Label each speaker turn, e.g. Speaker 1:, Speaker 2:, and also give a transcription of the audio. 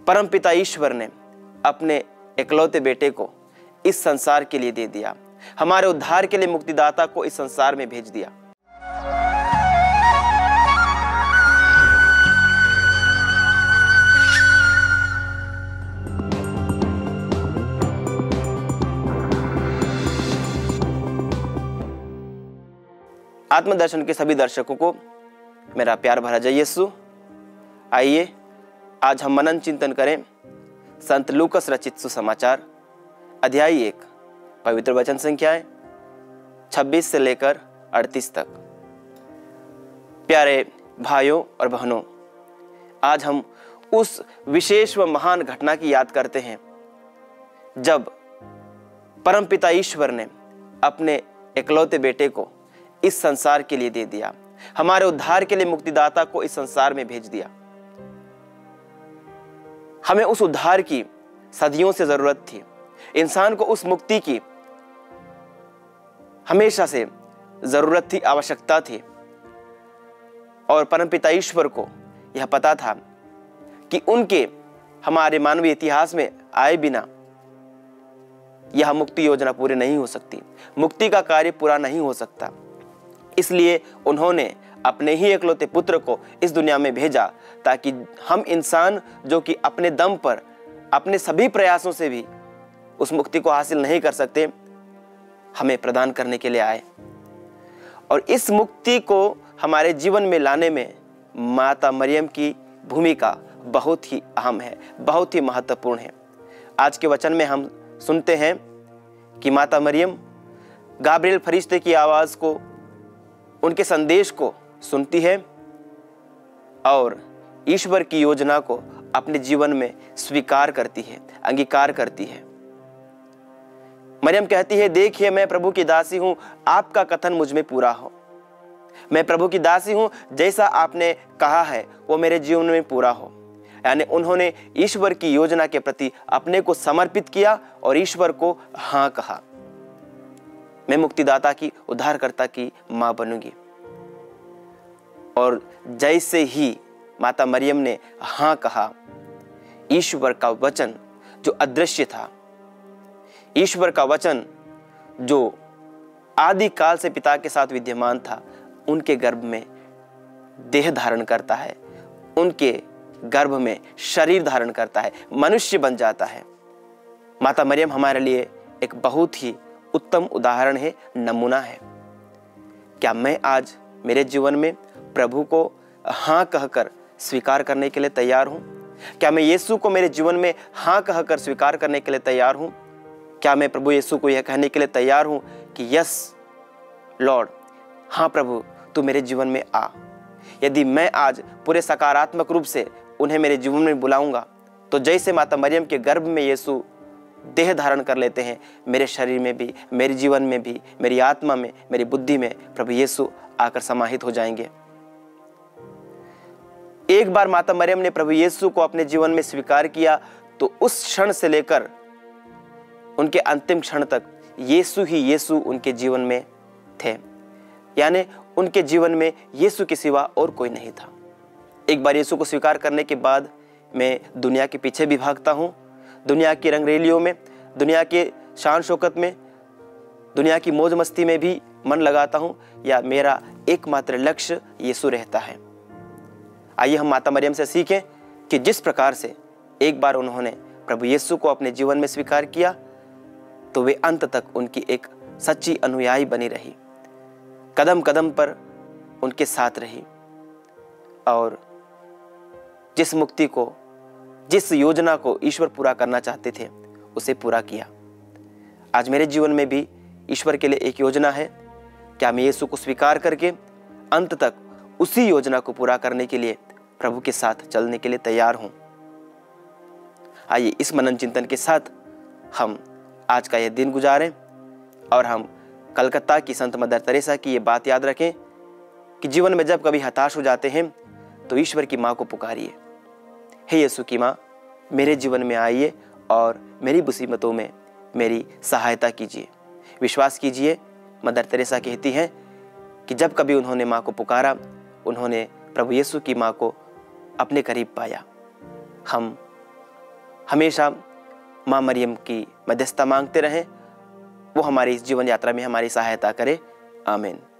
Speaker 1: परमपिता ईश्वर ने अपने इकलौते बेटे को इस संसार के लिए दे दिया, हमारे उद्धार के लिए मुक्तिदाता को इस संसार में भेज दिया। आत्मदर्शन के सभी दर्शकों को मेरा प्यार भरा जय यीशु। आइए आज हम मनन चिंतन करें संत लूकस रचित सुसमाचार अध्याय 1 पवित्र वचन संख्याएं 26 से लेकर 38 तक। प्यारे भाइयों और बहनों, आज हम उस विशेष व महान घटना की याद करते हैं जब परमपिता ईश्वर ने अपने इकलौते बेटे को इस संसार के लिए दे दिया, हमारे उद्धार के लिए मुक्तिदाता को इस संसार में भेज दिया। हमें उस उद्धार की सदियों से जरूरत थी, इंसान को उस मुक्ति की हमेशा से जरूरत थी, आवश्यकता थी। और परमपिता ईश्वर को यह पता था कि उनके हमारे मानवीय इतिहास में आए बिना यह मुक्ति योजना पूरी नहीं हो सकती, मुक्ति का कार्य पूरा नहीं हो सकता। इसलिए उन्होंने अपने ही इकलौते पुत्र को इस दुनिया में भेजा ताकि हम इंसान जो कि अपने दम पर अपने सभी प्रयासों से भी उस मुक्ति को हासिल नहीं कर सकते, हमें प्रदान करने के लिए आए। और इस मुक्ति को हमारे जीवन में लाने में माता मरियम की भूमिका बहुत ही अहम है, बहुत ही महत्वपूर्ण है। आज के वचन में हम सुनते हैं कि माता मरियम गाब्रिएल फरिश्ते की आवाज को, उनके संदेश को सुनती है और ईश्वर की योजना को अपने जीवन में स्वीकार करती है, अंगीकार करती है। मरियम कहती है, देखिए मैं प्रभु की दासी हूं, आपका कथन मुझ में पूरा हो। मैं प्रभु की दासी हूं, जैसा आपने कहा है वो मेरे जीवन में पूरा हो। यानी उन्होंने ईश्वर की योजना के प्रति अपने को समर्पित किया और ईश्वर को हाँ कहा। मैं मुक्तिदाता की, उद्धारकर्ता की मां बनूंगी। और जैसे ही माता मरियम ने हाँ कहा, ईश्वर का वचन जो अदृश्य था, ईश्वर का वचन जो आदि काल से पिता के साथ विद्यमान था, उनके गर्भ में देह धारण करता है, उनके गर्भ में शरीर धारण करता है, मनुष्य बन जाता है। माता मरियम हमारे लिए एक बहुत ही उत्तम उदाहरण है, नमूना है। क्या मैं आज मेरे जीवन में प्रभु को हाँ कहकर स्वीकार करने के लिए तैयार हूं? क्या मैं यीशु को मेरे जीवन में हाँ कहकर स्वीकार करने के लिए तैयार हूं? क्या मैं प्रभु यीशु को यह कहने के लिए तैयार हूं कि यस लॉर्ड, हाँ प्रभु तू मेरे जीवन में आ? यदि मैं आज पूरे सकारात्मक रूप से उन्हें मेरे जीवन में बुलाऊंगा तो जैसे माता मरियम के गर्भ में यीशु देह धारण कर लेते हैं, मेरे शरीर में भी, मेरे जीवन में भी, मेरी आत्मा में, मेरी बुद्धि में प्रभु यीशु आकर समाहित हो जाएंगे। एक बार माता मरियम ने प्रभु यीशु को अपने जीवन में स्वीकार किया तो उस क्षण से लेकर उनके अंतिम क्षण तक यीशु ही यीशु उनके जीवन में थे। यानी उनके जीवन में यीशु के सिवा और कोई नहीं था। एक बार यीशु को स्वीकार करने के बाद मैं दुनिया के पीछे भी भागता हूँ, दुनिया की रंगरेलियों में, दुनिया के शान शौकत में, दुनिया की मौज मस्ती में भी मन लगाता हूँ, या मेरा एकमात्र लक्ष्य यीशु रहता है। आइए हम माता मरियम से सीखें कि जिस प्रकार से एक बार उन्होंने प्रभु यीशु को अपने जीवन में स्वीकार किया तो वे अंत तक उनकी एक सच्ची अनुयायी बनी रही, कदम कदम पर उनके साथ रही और जिस मुक्ति को, जिस योजना को ईश्वर पूरा करना चाहते थे उसे पूरा किया। आज मेरे जीवन में भी ईश्वर के लिए एक योजना है। क्या मैं यीशु को स्वीकार करके अंत तक उसी योजना को पूरा करने के लिए प्रभु के साथ चलने के लिए तैयार हूं? आइए इस मनन चिंतन के साथ हम आज का यह दिन गुजारें और हम कलकत्ता की संत मदर तेरेसा की ये बात याद रखें कि जीवन में जब कभी हताश हो जाते हैं तो ईश्वर की माँ को पुकारिए, हे यीशु की माँ मेरे जीवन में आइए और मेरी मुसीबतों में मेरी सहायता कीजिए। विश्वास कीजिए, मदर तेरेसा कहती हैं कि जब कभी उन्होंने माँ को पुकारा, उन्होंने प्रभु यीशु की माँ को अपने करीब पाया। हम हमेशा माँ मरियम की मध्यस्थता मांगते रहें, वो हमारी इस जीवन यात्रा में हमारी सहायता करे। आमीन।